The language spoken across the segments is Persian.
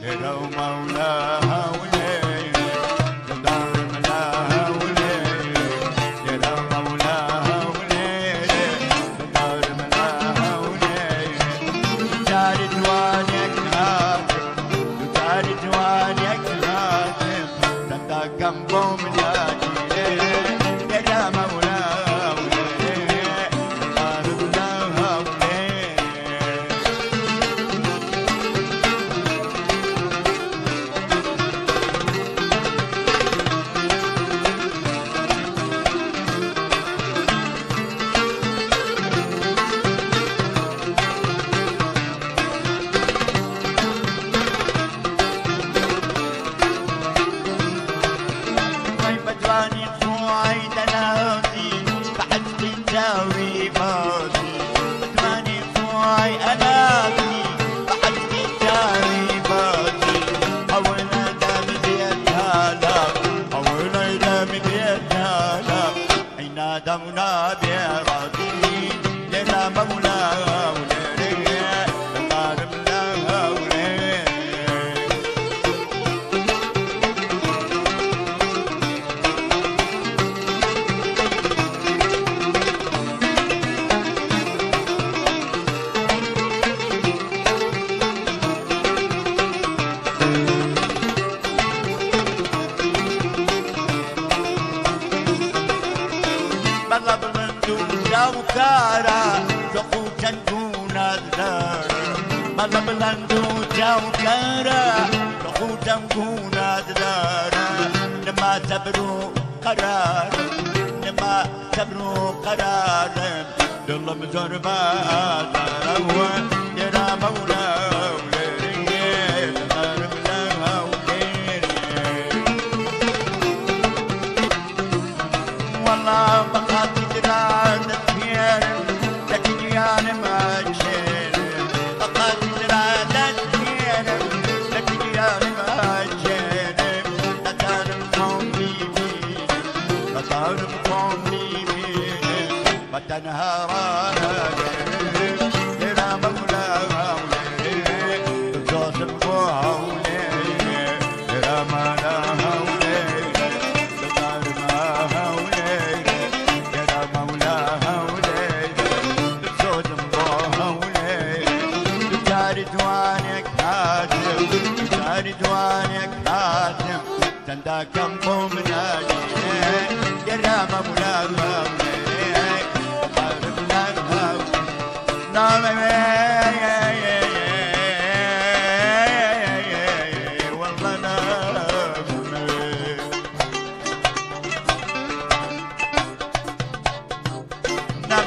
لو مولاها وليل دار ملاها وليل لو مولاها وليل دار ملاها وليل دار جوانك هاتف دار جوانك هاتف تنتا كمبو ملاجي يا مولاها وليل دار ملاها وليل بدواني طوعي دنازي بعد تنجاوي بازي بدواني طوعي أنازي بعد تنجاوي بازي أولا دام بيتها لا أولا دام بيتها لا أين دمنا بيراضي لنا مولاها وليلي لقارب لها وليلي بلا بلندو جوكارا جوكو جنكونا دار بلا بلندو جوكارا جوكو جنكونا دار نما تبرو قرار نما تبرو قرار دل مزربا دارو يرا مولا وليل دار ملا وليل والله بقاتي دران الثير لكن يانا ما جير بقاتي دران الثير لكن يانا ما جير لا تعلم قومي بيه لا تعلم قومي بيه وتنهارانا يا مولاها وليل جوزف بوها وليل يا مولاها وليل دارماها وليل يا مولاها وليل جوزف بوها وليل دار دوانك هاتم دار دوانك هاتم تندا كمبو منادي يا مولاها وليل دارم لها نعم والله نعم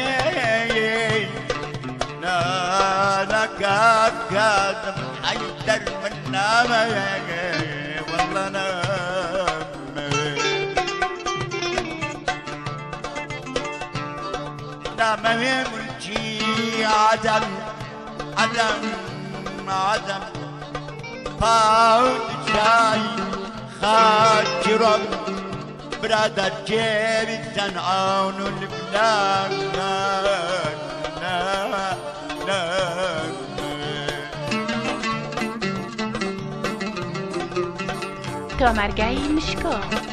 لا كاذب حيدر من نعم والله نعم ملكي عدم عدم عدم فاوت جاي خاجرم برادر جيب الزنعون والبلاد تۆمەرگای مشکۆ